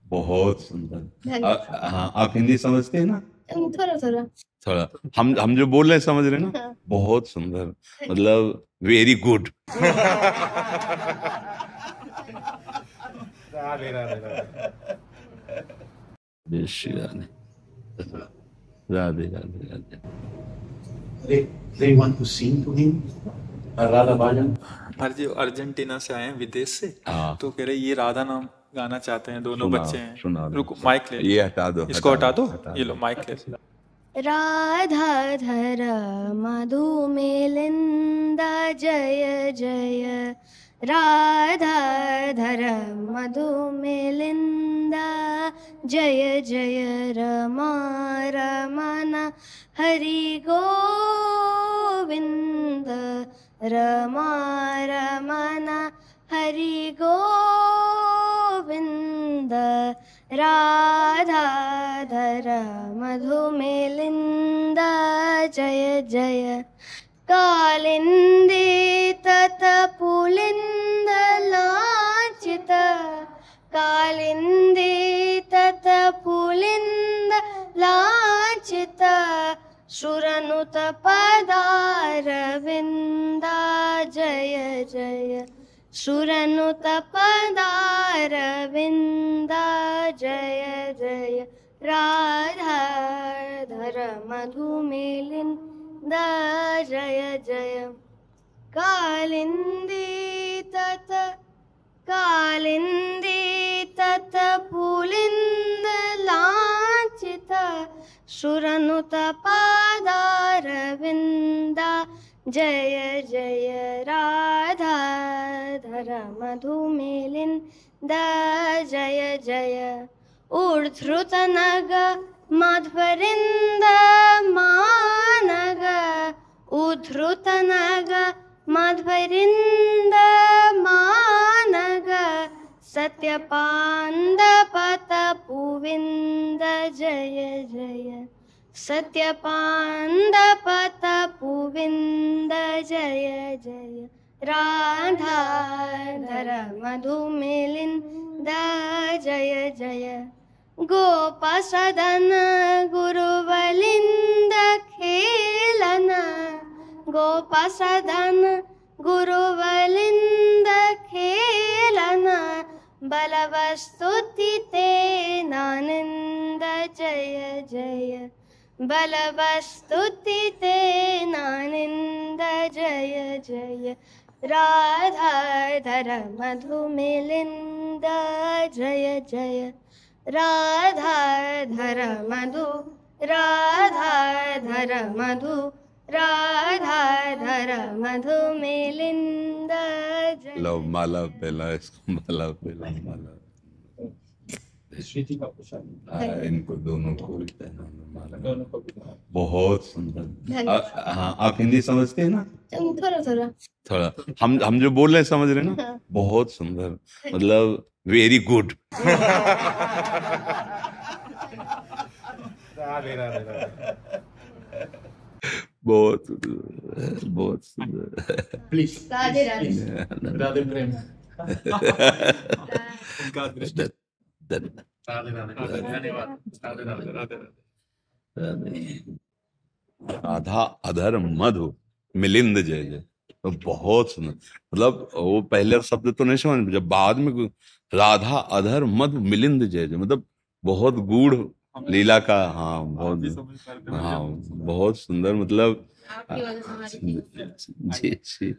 बहुत सुंदर। धन्यवाद। हाँ, आप हिंदी समझते हैं ना? थोड़ा थोड़ा। थोड़ा। हम जो बोल रहे हैं समझ रहे हैं ना? हाँ। बहुत सुंदर। मतलब वेरी गुड। राधे राधे राधे। जय Shri Radhe. Radhe Radhe Radhe. They want to sing to him a Radha Bhajan. जी अर्जेंटीना से आए हैं विदेश से। हाँ। तो कह रहे ये राधा नाम गाना चाहते हैं, दोनों सुनाओ, बच्चे हैं। सुनाओ। रुको माइक ले लो। ये हटा दो, इसको हटा दो, हटा ये दो। लो माइक ले लो। राधाधर मधुमेलिन्द जय जय। राधाधर मधुमेलिन्द जय जय। रमा रमण हरि गोविन्द। रमा रमण हरि गोविन्द। राधाधर मधुमेलिन्द जय जय। कालिन्दी तत्पुलिन्द लाञ्छित। कालिन्दी तत्पुलिन्द लाञ्छित। सुरनुत पदारविन्द जय जय। सुरनुत पदारविन्द जय जय। राधाधर मधुमेलिन्द जय जय। कालिन्दी तत्पुलिन्द लाञ्छित। सुरनुत पदारविन्द जय जय। राधाधर मधुमेलिन्द जय जय। ऊर्ध्रुतनग मध्वरिन्द मानग। उद्धृतनग मध्वरिन्द मानग। सत्यपान्दपतपुविन्द जय जय। सत्यपान्दपतपुविन्द जय जय। राधाधर मधुमेलिन्द जय जय। गोपसदन गुरुवलिन्द खेलन। गोपसदन गुरुवलिन्द खेलन। बलवस्तुति ते नानिन्द जय जय। बलवस्तुति ते नानिन्द जय जय। राधाधर मधुमेलिन्द जय जय। राधाधर मधु। राधाधर मधु। राधाधर मधुमेलिन्द जय। लो माला पहला, इसको माला पहला, माला। Shriti का प्रसाद। इनको दोनों को माला। दोनों को भी। बहुत सुंदर। धन्यवाद। हाँ, आप हिंदी समझते हैं ना? थोड़ा थोड़ा। थोड़ा। हम जो बोल रहे हैं समझ रहे हैं ना? हाँ। बहुत सुंदर। मतलब वेरी गुड। राधे राधे राधे। बहुत बहुत सुंदर। Please. Radhe Radhe. Radhe Prem. उनका दृष्टि। Radhe Radhe. धन्यवाद। Radhe Radhe. Radhe Radhe. Radha अधर मधु मिलिंद जय जय। तो बहुत सुंदर। मतलब वो पहले शब्द तो नहीं समझ में, जब बाद में राधा अधर मधु मिलिंद जय जय, मतलब बहुत गूढ़ लीला का। हाँ, बहुत। हाँ, बहुत सुंदर। मतलब आपकी वजह से हमारी जी जी।